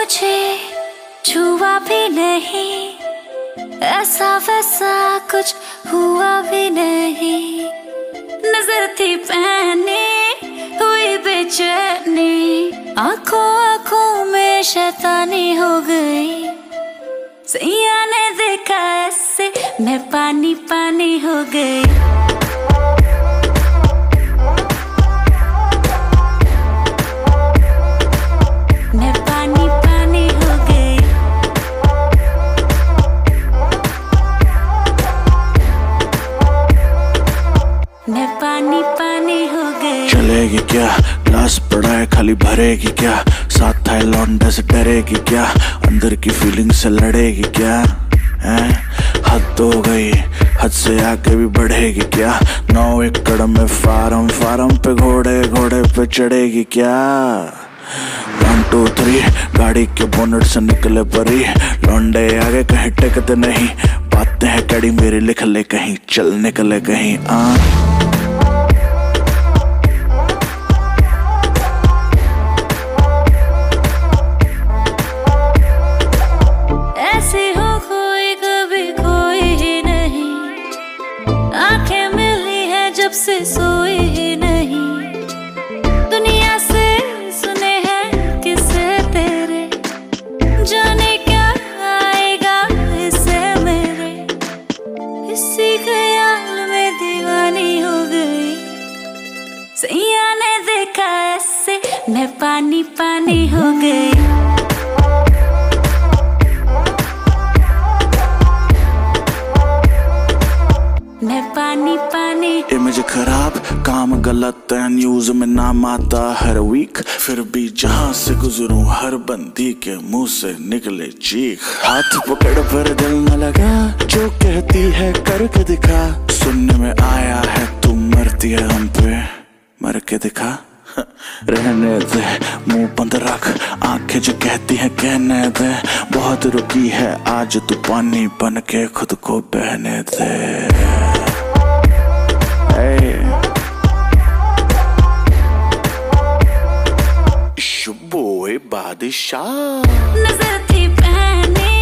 मुझे छुआ भी नहीं, ऐसा वैसा कुछ हुआ भी नहीं। नजर थी पहनी हुई बेचैनी, आंखों आंखों में शैतानी हो गई। सैया ने देखा ऐसे मैं पानी पानी हो गई। मैं पानी पानी हो गई। मैं पानी पानी हो गई। चलेगी क्या, ग्लास पड़ा है खाली भरेगी क्या, साथ था लौंडे से डरेगी क्या, अंदर की फीलिंग से लड़ेगी क्या, हैं? हद हो गई, हद से आगे भी बढ़ेगी क्या, 9 एकड़ में फार्म, फार्म पे घोड़े, घोड़े पे चढ़ेगी क्या। 1 2 3 गाड़ी के बोनट से निकले परी, लौंडे आगे कहीं टिकते नहीं, बातें हैं कड़ी मेरी लिख ले कहीं, चल निकले कहीं। ऐसे हो कोई कभी कोई ही नहीं, आंखें मिली है जब से सोई ही नहीं। दुनिया से सुने हैं किस्से तेरे, जाने क्या आएगा इससे मेरे। इसी ख्याल में दीवानी हो गई। सैया ने देखा ऐसे मैं पानी पानी हो गई। मैं पानी पानी। इमेज खराब, काम गलत है, न्यूज में नाम आता हर वीक, फिर भी जहां से गुजरूं हर बंदी के मुंह से निकले चीख। हाथ पकड़ पर दिल न लगा, जो कहती है करके दिखा, सुनने में आया है तू मरती है हम पे, मर के दिखा। रहने दे मुंह बंद रख, आंखें जो कहती हैं कहने दे, बहुत रुकी है आज तू पानी बन के खुद को बहने दे। शुबोए बादशाह। नजर थी पहनी